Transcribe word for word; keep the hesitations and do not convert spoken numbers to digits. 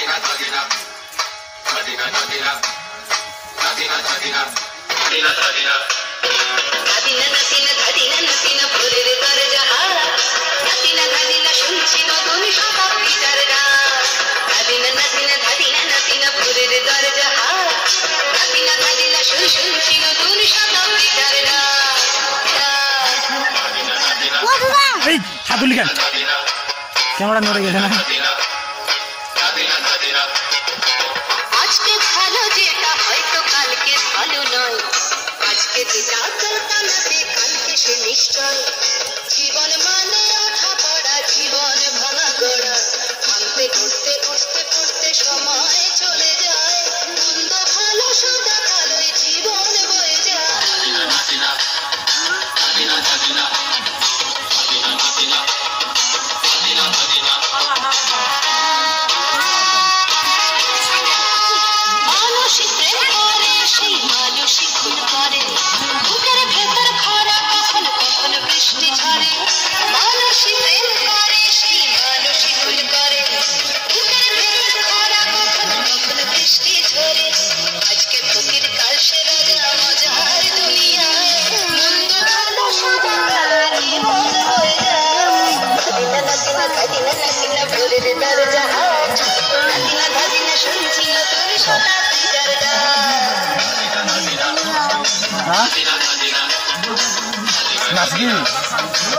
camera নড়ে গেছে না আজকে ভালো যেটা হয়তো কালকে ভালো নয় আজকে যেটা কল্পনাতে কালকে সে নিশ্চয় জীবন মানে ওঠা পড়া জীবন ভাঙা গড়া ভাঙতে ঘুরতে উঠতে পড়তে সময় চলে যায় মন্দ ভালো সাদা কালোই জীবন বয়ে যায় মানুষই প্রেম করে সেই মানুষই খুন করে বুকের ভেতর খরা কখন কখন বৃষ্টি ঝরে মানুষই প্রেম করে সেই মানুষই খুন করে বুকের ভেতর খরা কখন কখন বৃষ্টি ঝরে আজকে ফকির কাল সে রাজা মজার দুনিয়ায় মন্দ ভালো সাদা কালো জীবন হয়ে যায় দিনা দিনা দিনা দিনা ভোরের দরজা দিনা দিনা শুনছি নতুন শতাব্দীর গান নাচবি